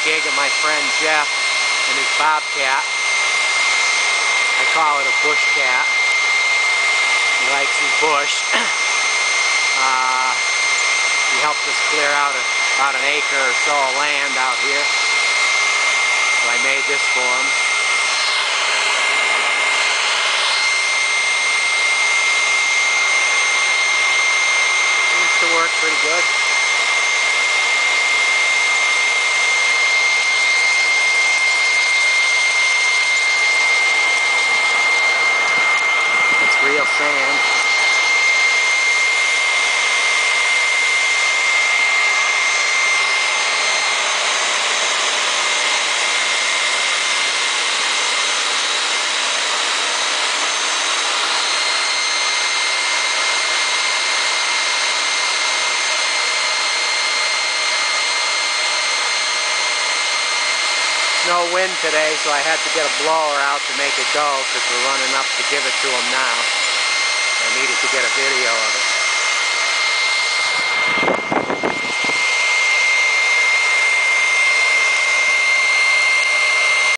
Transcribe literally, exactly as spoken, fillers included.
Whirligig of my friend Jeff and his Bobcat. I call it a Buschcat. He likes his bush. uh, he helped us clear out a, about an acre or so of land out here. So I made this for him. Seems to work pretty good. It's real sand. No wind today, so I had to get a blower out to make it go because we're running up to give it to them now. I needed to get a video of it.